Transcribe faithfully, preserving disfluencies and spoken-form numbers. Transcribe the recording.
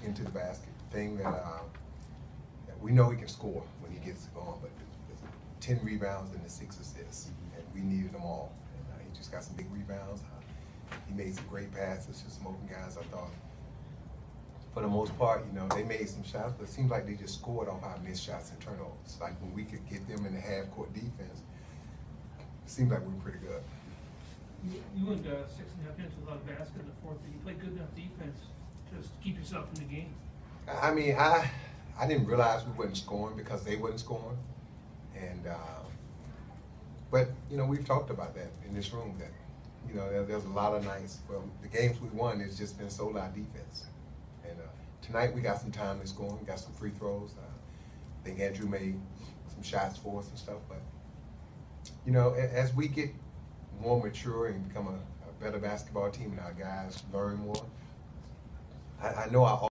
into the basket. Thing that, uh, that we know he can score when he gets going, but ten rebounds and the six assists, and we needed them all. And, uh, he just got some big rebounds. Uh, he made some great passes to smoking guys, I thought. For the most part, you know, they made some shots, but it seems like they just scored off our missed shots and turnovers. Like when we could get them in the half-court defense, it seemed like we were pretty good. You, you went uh, six and a half minutes without a basket in the fourth, but you played good enough defense just to keep yourself in the game. I mean, I I didn't realize we wasn't scoring because they wasn't scoring, and uh, but you know we've talked about that in this room that you know there, there's a lot of nights. Well, the games we won has just been solely our defense, and uh, tonight we got some time to score. We got some free throws. Uh, I think Andrew made some shots for us and stuff. But you know, as we get more mature and become a, a better basketball team, and our guys learn more, I, I know our